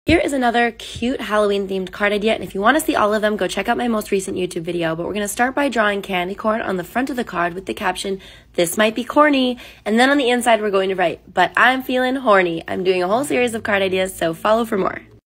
Here is another cute Halloween themed card idea, and if you want to see all of them, go check out my most recent YouTube video. But we're going to start by drawing candy corn on the front of the card with the caption, "This might be corny," and then on the inside we're going to write, "But I'm feeling horny." I'm doing a whole series of card ideas, so follow for more.